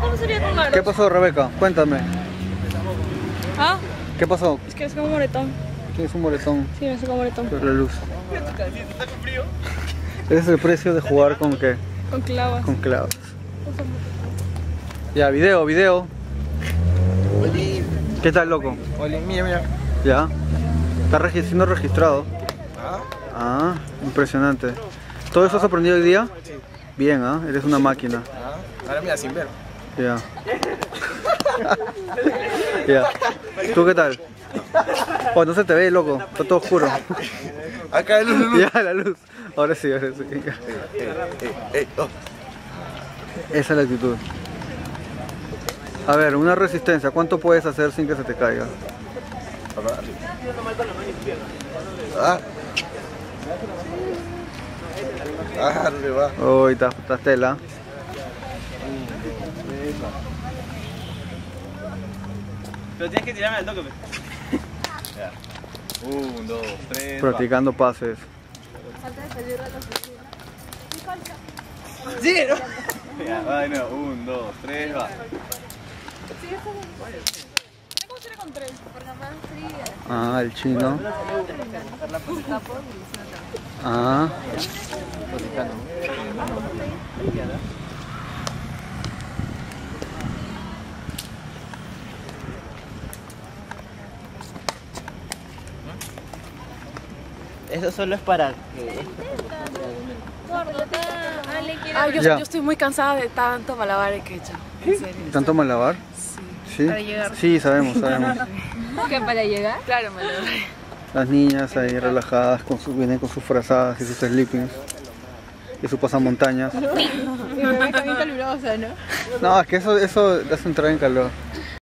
¿cómo sería con aros? ¿Qué pasó, Rebeca? Cuéntame. ¿Ah? ¿Qué pasó? Es que es como un moretón. Tienes un moretón Sí, me saca un moretón. por la luz. Ese es el precio de jugar con qué? Con clavas. Con clavos. Ya, video. Oli. ¿Qué tal, loco? Oli, mira. Ya. Está siendo registrado. ¿Ah? Ah, impresionante. ¿Todo eso has aprendido hoy día? Sí. Bien, ¿ah? Eres una máquina. Ah, ahora mira, sin ver. Ya. Ya. ¿Tú qué tal? Oh, no se te ve, loco. Está todo oscuro. Acá el luz. Ya, la luz. Ahora sí. Oh. Esa es la actitud. A ver, una resistencia. ¿Cuánto puedes hacer sin que se te caiga? Ah. Ah, ¿dónde va? Uy, está tela. Pero tienes que tirarme al toque. 1, 2, 3. Practicando pases. ¡Sí! Ya, va de nuevo. 1, 2, 3, va. ¿Cómo sería con tres? Ah, el chino. Ah. Eso solo es para que... Ya. Yo estoy muy cansada de tanto malabares que he hecho. En serio. ¿Tanto malabar? Sí. Para llegar. Sí, sabemos. ¿Qué para llegar? Claro, malabares. Las niñas ahí relajadas, vienen con sus frazadas y sus sleepings y su pasamontañas. Mi bebé está bien calurosa, ¿no? No, es que eso te hace entrar en calor.